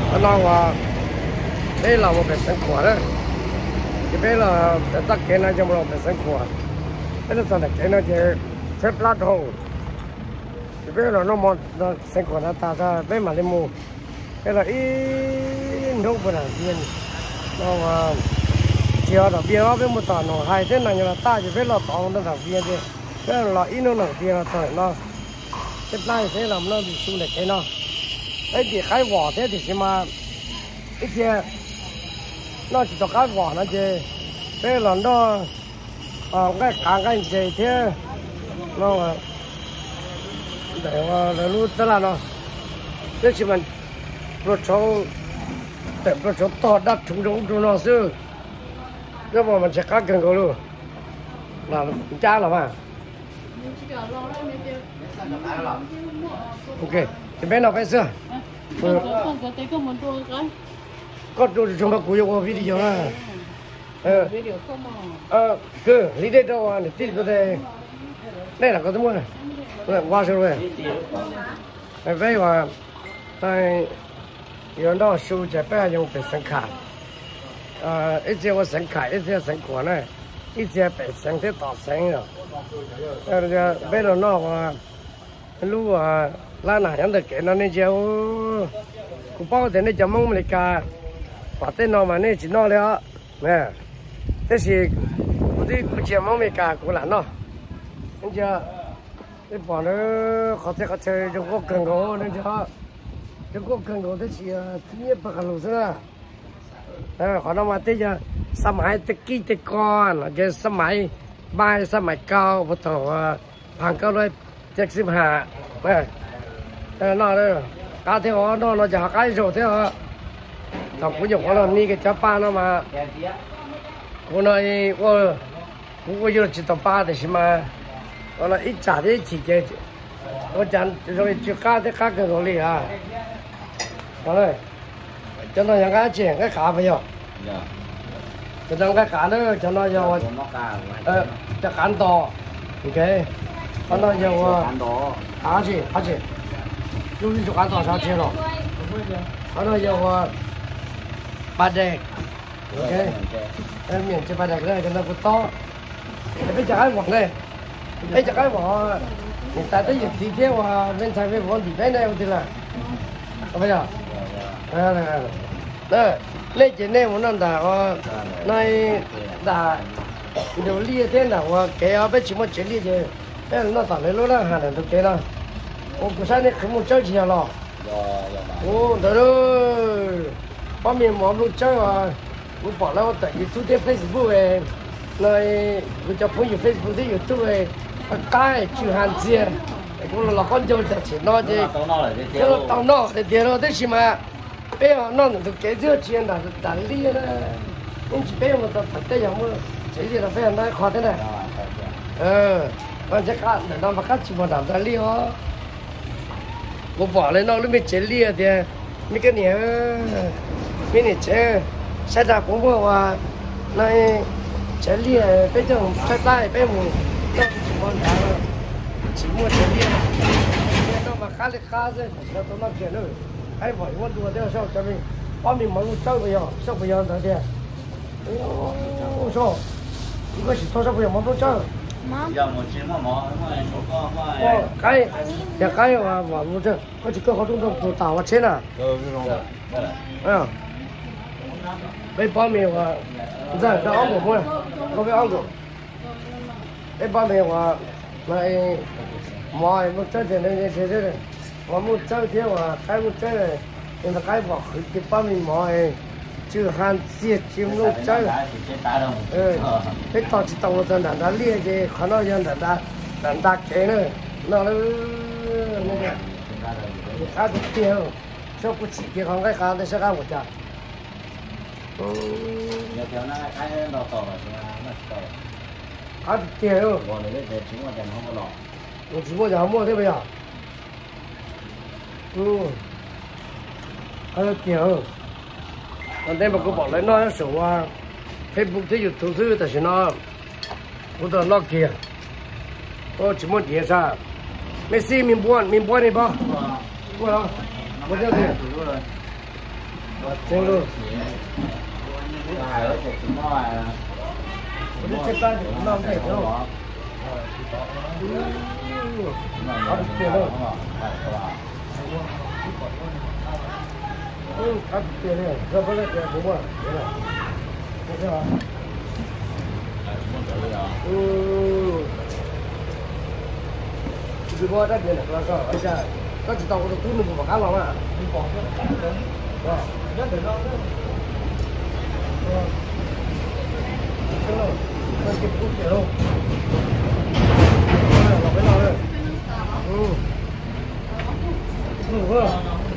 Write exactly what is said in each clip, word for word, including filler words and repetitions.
nó là đây là một cái sản phẩm đó, cái bên là tất cái này cho một cái sản phẩm, cái nó là cái nó chỉ xếp lát hồ, cái bên là nó một sản phẩm nó ta ra bên mà lên mua, cái là ít nông vật là viên, nó là chiều là viên nó bên một tờ nó hai thế này là ta chỉ biết là tàu nó là viên chứ, cái là ít nó là viên là thôi nó xếp lại thế làm nó bị xuống được cái nó. Cái gì cái vỏ thế thì mà ít xe nó chỉ cho cái vỏ nó chứ thế là nó ờ cái càng cái gì thế nó để mà để lúc đó là nó thế thì mình rồi cho để rồi cho to đắt chúng chúng chúng nó chứ cái mà mình sẽ cắt cần cầu luôn là cha là mà ok thì bên nào phải sửa có đồ chúng ta cũng có video à ờ ờ cứ lý đây đâu à để tin tôi đây đây là có tấm này rồi qua rồi rồi vậy mà tại有那收在白用白生卡，呃，一节我生卡，一节生果呢，一节白生的大生了，那个为了那个路啊，拉哪样的给那那节我，我包的那节梦里干，把电脑嘛那只拿了，哎，但是我的不节梦没干过来喏，人家你把那好在好在就我跟我人家。Chúng có cần có cái gì thứ nhất bậc lục nữa, họ nói mà thế giờ sắm máy tê kí tê con, cái sắm máy bay sắm máy cao, bắt đầu hàng cao rồi chắc xếp hạ, này, nó đây, cá thế họ nó nó chả cái rồi thế họ, thằng cũng dùng họ làm ni cái chắp ba nó mà, cô nói cô cũng có dùng chỉ tàu ba thì mà, nó là ít trả thế chỉ cái, nó chẳng rồi chưa cá thế cá cái rồi đi à. Rồi, cho nó những cái chuyện cái cá bây giờ, cho nó cái cá nữa cho nó vô, ờ, cho cá to, ok, cho nó vô cá gì, cá gì, lúc đi cho cá to sao chưa rồi, cho nó vô ba đê, ok, em miền trên ba đê này cho nó cũng to, cái trái vỏ này, cái trái vỏ, người ta tới dịch thì thế mà bên trái bên vỏ thì bên này thì là, bây giờ. Đó, lấy chuyện này muốn làm đào, này đào, điều lia thế nào, cái ở bên chỉ một chuyện lia chứ, cái nó tao lấy lúc đó hàng này thực tế đó, ô cái sáng này không muốn chơi gì à lo, ô đó rồi, bao miền mỏ luôn chơi à, tôi bỏ lâu tại YouTube Facebook về, này tôi cho phun Facebook thì YouTube về, cái chữ Hàn gì, cũng là con dâu tại chỉ nó chứ, cái nó tao nó để tiền nó thế gì mà. Bây giờ nó được cái giữa chuyện là đánh lia đó, nhưng chỉ bây giờ mà tập tới giờ mới chỉ gì là phải nói khó thế này, ờ, còn chắc cả để nó mà cắt chỉ một đám đánh lia, tôi bỏ lên nó nó mới chế lia thì mấy cái này, mấy này chế, sai ra cũng cóว่าnày chế lia bây giờ sai tay bây giờ nó chỉ một đám, chỉ một chế lia, nó mà cắt lên cắt rồi, nó tôi nói chuyện nữa. Ai hỏi con đùa theo sao cho mình, con mình mới chơi bây giờ, sao bây giờ thế? Ôi sao? Cái gì thôi sao bây giờ mới chơi? Giờ một chuyện mà mỏ, mà số con mà. Cái, cái cái mà mà muốn chơi, có chỉ có họ trong trong tàu mà chết à? Ừ, đúng rồi. À, bây bao nhiêu à? Giờ nó ăn của mua, có biết ăn của. Bây bao nhiêu mà lại mọi một chơi thì này thế thế này. Mà muốn chơi thế mà cái muốn chơi này, nhưng mà cái vỏ cái bao mình mọi chứ Hàn diệt chim luôn chơi, ừ, cái tàu chỉ tàu một lần đã lia chứ, khó nói dân đã đã đã cái nữa, nó nó này, cá được tiêu, sao cũng chỉ cái con cái cá đấy sẽ cá một chả, cá được tiêu, một chỉ mua giờ mua thế bây giờ. Ừ, cái kiểu, còn đây mà cô bỏ lại nó số Facebook thì YouTube thứ tại sao nó, cô ta nó kia, cô chỉ muốn tiền sao, Messi mình buồn mình buồn đi bao, buồn không, buồn chưa thì, 真路， 还有这什么啊？ 我这这班就浪费着。嗯，好的，对了。嗯，好的，对了，这不是这什么？对了，这是吧？嗯，这个这边的，是吧？而且，他知道我的肚子不干了嘛？是吧？这这这，是吧？行了，那就不接了。哎，老回来了。嗯。嗯，是。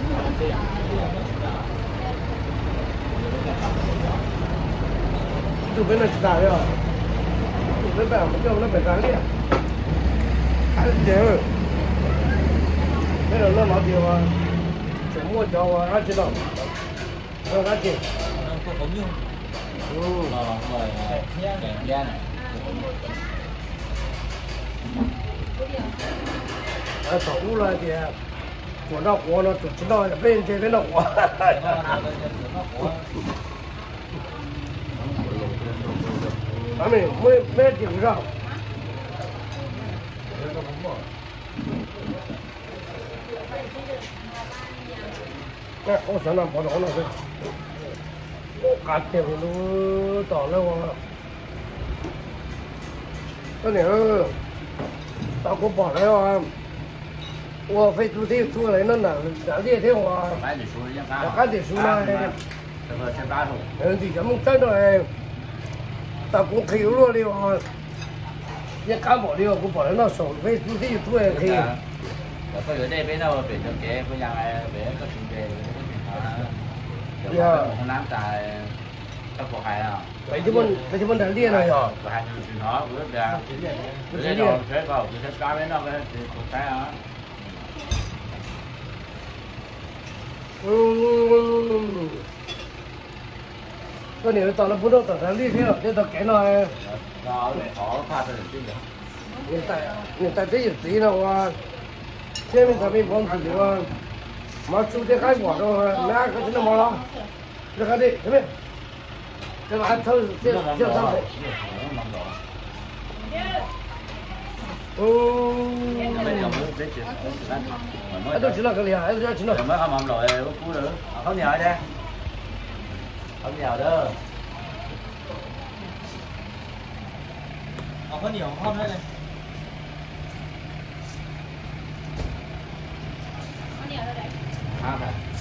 这边的是啥呀？这边我们叫那边干的，还是这样。没有那老地方，什么叫我俺知道，我俺知。嗯。哎，走路了的，我那活了就知道被人这边的活。俺们没没顶上。哎，我上那跑到那去，我赶电路到了我，那年到我跑来啊，我飞出去出来那那那列电话，我赶紧说呢， 这个先打住。 嗯，就这么站着哎，到我开路了啊，也看不了，我跑来那手飞出去出来可以。 có ở đây bên đâu về cho kế bây giờ này về có chuyện về cái chuyện Nam tại các cuộc hải nào vậy chứ mình vậy chứ mình đã liên rồi hả? Hải chuyện đó bữa giờ bữa giờ đâu sẽ vào sẽ cá bên đâu cái cuộc hải hả? Cái này tao nó bữa đó tao đã liên thế rồi, thế tao kể nó. Nó để họ pha từ từ rồi. Hiện tại hiện tại cái gì nào à? Thế mình phải bón thử rồi, mà chú thế cái quả rồi, mẹ cái thế nào mà lo, được cái gì, thế biết, thế mà ăn thôi, chưa chưa xong rồi. Ừ. Anh tôi chỉ là cái gì à, anh tôi chỉ là. Mới không làm rồi, cú nữa, không nhờ đây, không nhờ đó. Có nhiều không đây này. À,